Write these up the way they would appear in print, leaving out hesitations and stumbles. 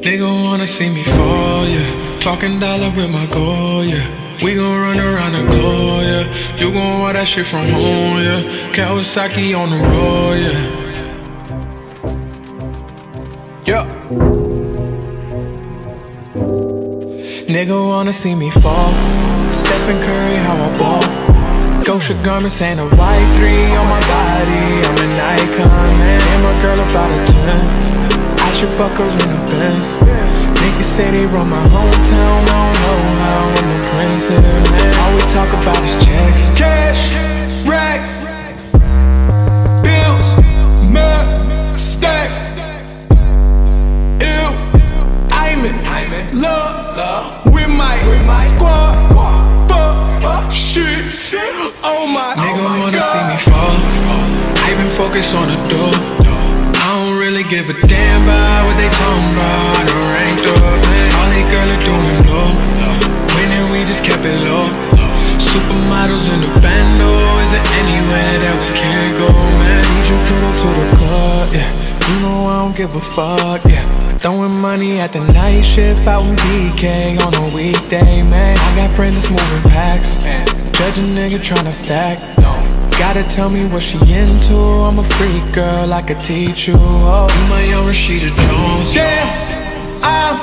Nigga wanna see me fall, yeah. Talking dollar with my goal, yeah. We gon' run around the globe, yeah. You gon' want that shit from home, yeah. Kawasaki on the road, yeah. Yeah. Nigga wanna see me fall. Stephen Curry, how I ball. Gosha garments and a white 3 on my body. I'm an icon, man. And my girl about a 10. I should fuck her in a Benz. Niggas say they run my hometown. I don't know how I'm the prince here, man. All we talk about is checks. Cash, rack, bills, murk, stacks. Ew, I'm in love with my squad. Fuck, shit, oh my god. Nigga wanna see me fall. I been focused on the door. I don't really give a damn about what they talking about. I done ranked up, man. All they girls are doing low. Winning, we just kept it low. Supermodels in the bando. Is there anywhere that we can't go, man? Need your girl to the club, yeah. You know I don't give a fuck, yeah. Throwing money at the night shift out in BK on a weekday, man. I got friends that's moving packs. Judge a nigga tryna stack. Gotta tell me what she into. I'm a freak girl, I could teach you. Oh, You my young Rashida Jones. damn, I'm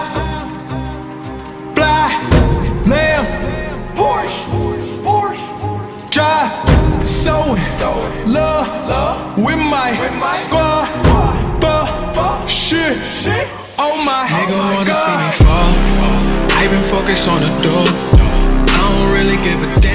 fly, lamb, Porsche, drive, sewing, love with my squad. Fuck, shit, oh my Nigga wanna see god. me fall. I been focused on the door. I don't really give a damn.